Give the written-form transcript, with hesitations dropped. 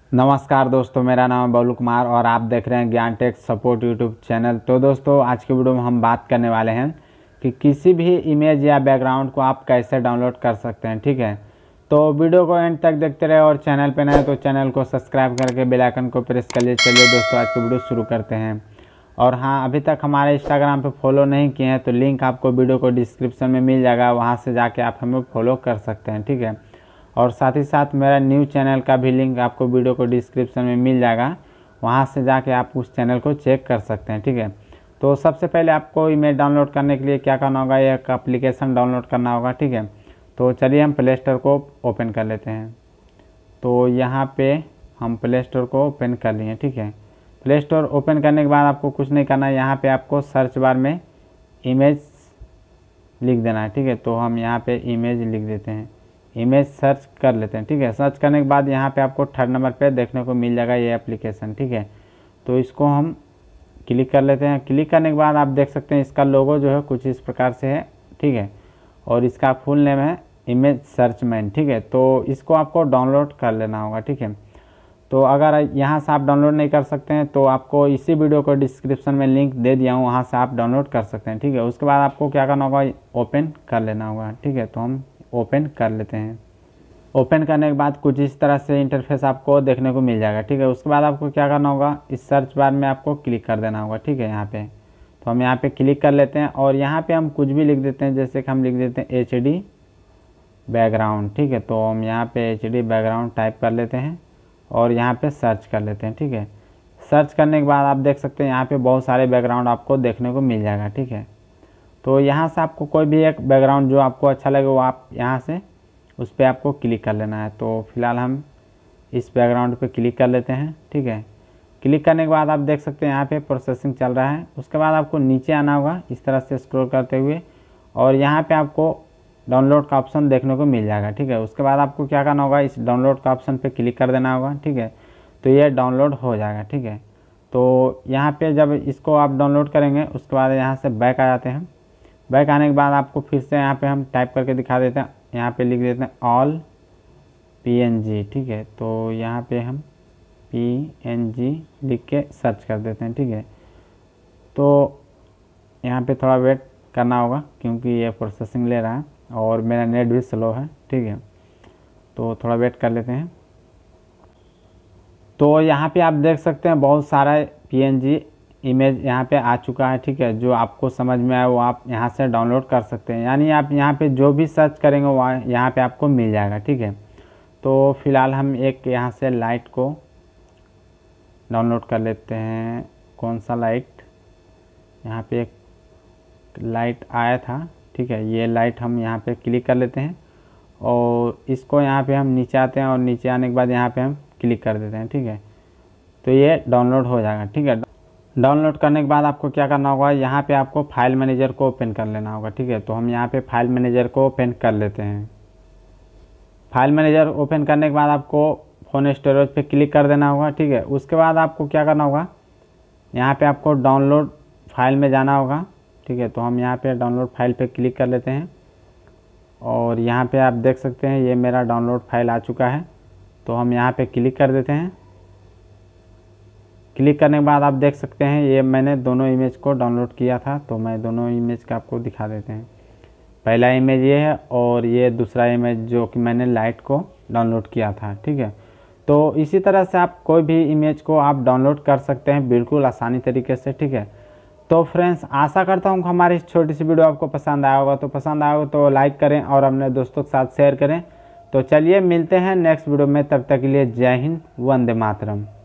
नमस्कार दोस्तों, मेरा नाम है बबलू कुमार और आप देख रहे हैं ज्ञान टेक सपोर्ट यूट्यूब चैनल। तो दोस्तों, आज के वीडियो में हम बात करने वाले हैं कि किसी भी इमेज या बैकग्राउंड को आप कैसे डाउनलोड कर सकते हैं। ठीक है, तो वीडियो को एंड तक देखते रहे और चैनल पे नए तो चैनल को सब्सक्राइब करके बेल आइकन को प्रेस कर लिए। चलिए दोस्तों, आज की वीडियो शुरू करते हैं। और हाँ, अभी तक हमारे इंस्टाग्राम पे फॉलो नहीं किए हैं तो लिंक आपको वीडियो को डिस्क्रिप्शन में मिल जाएगा, वहाँ से जाके आप हमें फॉलो कर सकते हैं। ठीक है, और साथ ही साथ मेरा न्यू चैनल का भी लिंक आपको वीडियो को डिस्क्रिप्शन में मिल जाएगा, वहाँ से जाके आप उस चैनल को चेक कर सकते हैं। ठीक है, तो सबसे पहले आपको इमेज डाउनलोड करने के लिए क्या करना होगा, एक एप्लीकेशन डाउनलोड करना होगा। ठीक है, तो चलिए हम प्ले स्टोर को ओपन कर लेते हैं। तो यहाँ पे हम प्ले स्टोर को ओपन कर लिए। ठीक है, प्ले स्टोर ओपन करने के बाद आपको कुछ नहीं करना है, यहाँ पे आपको सर्च बार में इमेज लिख देना है। ठीक है, तो हम यहाँ पे इमेज लिख देते हैं, इमेज सर्च कर लेते हैं। ठीक है, सर्च करने के बाद यहाँ पे आपको थर्ड नंबर पे देखने को मिल जाएगा ये एप्लीकेशन। ठीक है, तो इसको हम क्लिक कर लेते हैं। क्लिक करने के बाद आप देख सकते हैं इसका लोगो जो है कुछ इस प्रकार से है। ठीक है, और इसका फुल नेम है इमेज सर्चमैन। ठीक है, तो इसको आपको डाउनलोड कर लेना होगा। ठीक है, तो अगर यहाँ से आप डाउनलोड नहीं कर सकते हैं तो आपको इसी वीडियो को डिस्क्रिप्शन में लिंक दे दिया हूँ, वहाँ से आप डाउनलोड कर सकते हैं। ठीक है, उसके बाद आपको क्या करना होगा, ओपन कर लेना होगा। ठीक है, तो हम ओपन कर लेते हैं। ओपन करने के बाद कुछ इस तरह से इंटरफेस आपको देखने को मिल जाएगा। ठीक है, उसके बाद आपको क्या करना होगा, इस सर्च बार में आपको क्लिक कर देना होगा। ठीक है, यहाँ पे तो हम यहाँ पे क्लिक कर लेते हैं और यहाँ पे हम कुछ भी लिख देते हैं, जैसे कि हम लिख देते हैं HD बैकग्राउंड। ठीक है, तो हम यहाँ पे HD बैकग्राउंड टाइप कर लेते हैं और यहाँ पे सर्च कर लेते हैं। ठीक है, सर्च करने के बाद आप देख सकते हैं यहाँ पे बहुत सारे बैकग्राउंड आपको देखने को मिल जाएगा। ठीक है, तो यहाँ से आपको कोई भी एक बैकग्राउंड जो आपको अच्छा लगे वो आप यहाँ से उस पर आपको क्लिक कर लेना है। तो फिलहाल हम इस बैकग्राउंड पे क्लिक कर लेते हैं। ठीक है, क्लिक करने के बाद आप देख सकते हैं यहाँ पे प्रोसेसिंग चल रहा है। उसके बाद आपको नीचे आना होगा इस तरह से स्क्रॉल करते हुए और यहाँ पे आपको डाउनलोड का ऑप्शन देखने को मिल जाएगा। ठीक है, उसके बाद आपको क्या करना होगा, इस डाउनलोड का ऑप्शन पे क्लिक कर देना होगा। ठीक है, तो ये डाउनलोड हो जाएगा। ठीक है, तो यहाँ पे जब इसको आप डाउनलोड करेंगे उसके बाद यहाँ से बैक आ जाते हैं। बैक आने के बाद आपको फिर से यहाँ पे हम टाइप करके दिखा देते हैं, यहाँ पे लिख देते हैं ऑल PNG। ठीक है, तो यहाँ पे हम PNG लिख के सर्च कर देते हैं। ठीक है, तो यहाँ पे थोड़ा वेट करना होगा क्योंकि ये प्रोसेसिंग ले रहा है और मेरा नेट भी स्लो है। ठीक है, तो थोड़ा वेट कर लेते हैं। तो यहाँ पे आप देख सकते हैं बहुत सारा PNG इमेज यहाँ पे आ चुका है। ठीक है, जो आपको समझ में आए वो आप यहाँ से डाउनलोड कर सकते हैं, यानी आप यहाँ पे जो भी सर्च करेंगे वो यहाँ पे आपको मिल जाएगा। ठीक है, तो फिलहाल हम एक यहाँ से लाइट को डाउनलोड कर लेते हैं। कौन सा लाइट, यहाँ पे एक लाइट आया था। ठीक है, ये लाइट हम यहाँ पे क्लिक कर लेते हैं और इसको यहाँ पे हम नीचे आते हैं और नीचे आने के बाद यहाँ पे हम क्लिक कर देते हैं। ठीक है, तो ये डाउनलोड हो जाएगा। ठीक है, डाउनलोड करने के बाद आपको क्या करना होगा, यहाँ पे आपको फाइल मैनेजर को ओपन कर लेना होगा। ठीक है, तो हम यहाँ पे फाइल मैनेजर को ओपन कर लेते हैं। फाइल मैनेजर ओपन करने के बाद आपको फ़ोन स्टोरेज पे क्लिक कर देना होगा। ठीक है, उसके बाद आपको क्या करना होगा, यहाँ पे आपको डाउनलोड फाइल में जाना होगा। ठीक है, तो हम यहाँ पे डाउनलोड फाइल पे क्लिक कर लेते हैं और यहाँ पे आप देख सकते हैं ये मेरा डाउनलोड फाइल आ चुका है। तो हम यहाँ पे क्लिक कर देते हैं। क्लिक करने के बाद आप देख सकते हैं ये मैंने दोनों इमेज को डाउनलोड किया था, तो मैं दोनों इमेज का आपको दिखा देते हैं। पहला इमेज ये है और ये दूसरा इमेज जो कि मैंने लाइट को डाउनलोड किया था। ठीक है, तो इसी तरह से आप कोई भी इमेज को आप डाउनलोड कर सकते हैं बिल्कुल आसानी तरीके से। ठीक है, तो फ्रेंड्स, आशा करता हूँ कि हमारी इस छोटी सी वीडियो आपको पसंद आया होगा। तो पसंद आया होगा तो लाइक करें और अपने दोस्तों के साथ शेयर करें। तो चलिए मिलते हैं नेक्स्ट वीडियो में, तब तक के लिए जय हिंद, वंदे मातरम।